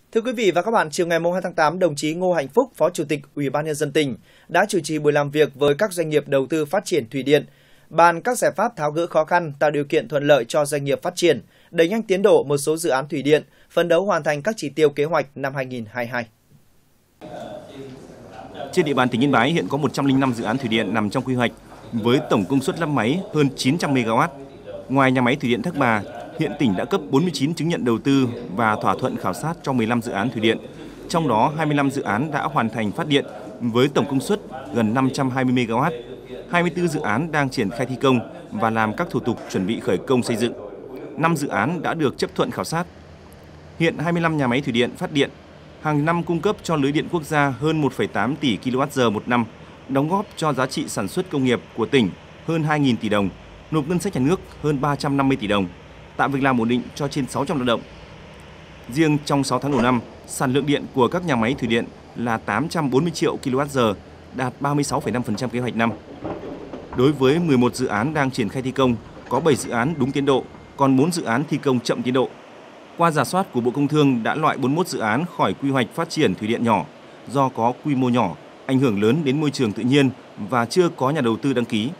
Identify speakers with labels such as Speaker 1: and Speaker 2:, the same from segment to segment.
Speaker 1: Thưa quý vị và các bạn, chiều ngày 2 tháng 8, đồng chí Ngô Hạnh Phúc, Phó Chủ tịch Ủy ban Nhân dân tỉnh đã chủ trì buổi làm việc với các doanh nghiệp đầu tư phát triển thủy điện, bàn các giải pháp tháo gỡ khó khăn, tạo điều kiện thuận lợi cho doanh nghiệp phát triển, đẩy nhanh tiến độ một số dự án thủy điện, phấn đấu hoàn thành các chỉ tiêu kế hoạch năm 2022.
Speaker 2: Trên địa bàn tỉnh Yên Bái hiện có 105 dự án thủy điện nằm trong quy hoạch với tổng công suất lắp máy hơn 900 MW. Ngoài nhà máy thủy điện Thác Bà, hiện tỉnh đã cấp 49 chứng nhận đầu tư và thỏa thuận khảo sát cho 15 dự án thủy điện. Trong đó, 25 dự án đã hoàn thành phát điện với tổng công suất gần 520 MW. 24 dự án đang triển khai thi công và làm các thủ tục chuẩn bị khởi công xây dựng. 5 dự án đã được chấp thuận khảo sát. Hiện 25 nhà máy thủy điện phát điện hàng năm cung cấp cho lưới điện quốc gia hơn 1,8 tỷ kWh một năm, đóng góp cho giá trị sản xuất công nghiệp của tỉnh hơn 2.000 tỷ đồng, nộp ngân sách nhà nước hơn 350 tỷ đồng, tạo việc làm ổn định cho trên 600 lao động. Riêng trong 6 tháng đầu năm, sản lượng điện của các nhà máy thủy điện là 840 triệu kWh, đạt 36,5% kế hoạch năm. Đối với 11 dự án đang triển khai thi công, có 7 dự án đúng tiến độ, còn 4 dự án thi công chậm tiến độ. Qua rà soát của Bộ Công Thương đã loại 41 dự án khỏi quy hoạch phát triển thủy điện nhỏ do có quy mô nhỏ, ảnh hưởng lớn đến môi trường tự nhiên và chưa có nhà đầu tư đăng ký.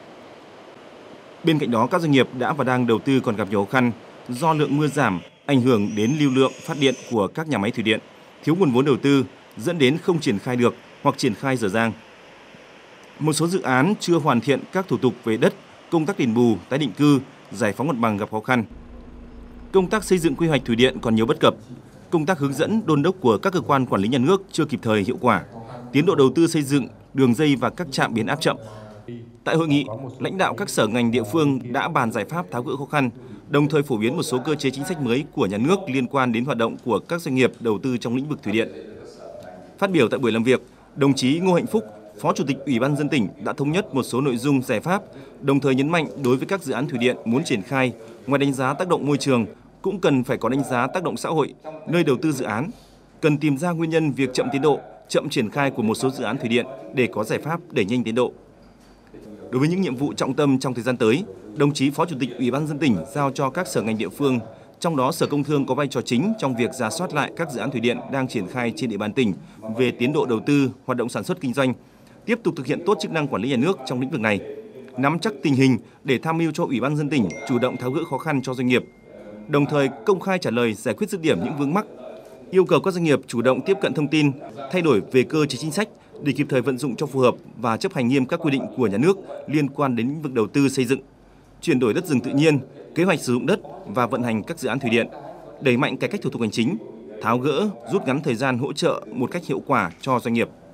Speaker 2: Bên cạnh đó, các doanh nghiệp đã và đang đầu tư còn gặp nhiều khó khăn do lượng mưa giảm, ảnh hưởng đến lưu lượng phát điện của các nhà máy thủy điện, thiếu nguồn vốn đầu tư dẫn đến không triển khai được hoặc triển khai dở dang. Một số dự án chưa hoàn thiện các thủ tục về đất, công tác đền bù, tái định cư, giải phóng mặt bằng gặp khó khăn. Công tác xây dựng quy hoạch thủy điện còn nhiều bất cập. Công tác hướng dẫn đôn đốc của các cơ quan quản lý nhà nước chưa kịp thời hiệu quả. Tiến độ đầu tư xây dựng đường dây và các trạm biến áp chậm. Tại hội nghị, lãnh đạo các sở ngành địa phương đã bàn giải pháp tháo gỡ khó khăn, đồng thời phổ biến một số cơ chế chính sách mới của nhà nước liên quan đến hoạt động của các doanh nghiệp đầu tư trong lĩnh vực thủy điện. Phát biểu tại buổi làm việc, đồng chí Ngô Hạnh Phúc, Phó Chủ tịch Ủy ban nhân dân tỉnh đã thống nhất một số nội dung giải pháp, đồng thời nhấn mạnh đối với các dự án thủy điện muốn triển khai, ngoài đánh giá tác động môi trường, cũng cần phải có đánh giá tác động xã hội, nơi đầu tư dự án, cần tìm ra nguyên nhân việc chậm tiến độ, chậm triển khai của một số dự án thủy điện để có giải pháp đẩy nhanh tiến độ. Đối với những nhiệm vụ trọng tâm trong thời gian tới, đồng chí Phó Chủ tịch Ủy ban nhân dân tỉnh giao cho các sở ngành địa phương, trong đó Sở Công Thương có vai trò chính trong việc rà soát lại các dự án thủy điện đang triển khai trên địa bàn tỉnh về tiến độ đầu tư, hoạt động sản xuất kinh doanh, tiếp tục thực hiện tốt chức năng quản lý nhà nước trong lĩnh vực này, nắm chắc tình hình để tham mưu cho Ủy ban nhân dân tỉnh chủ động tháo gỡ khó khăn cho doanh nghiệp, đồng thời công khai trả lời giải quyết dứt điểm những vướng mắc, yêu cầu các doanh nghiệp chủ động tiếp cận thông tin, thay đổi về cơ chế chính sách để kịp thời vận dụng cho phù hợp và chấp hành nghiêm các quy định của nhà nước liên quan đến lĩnh vực đầu tư xây dựng, chuyển đổi đất rừng tự nhiên, kế hoạch sử dụng đất và vận hành các dự án thủy điện, đẩy mạnh cải cách thủ tục hành chính, tháo gỡ, rút ngắn thời gian hỗ trợ một cách hiệu quả cho doanh nghiệp.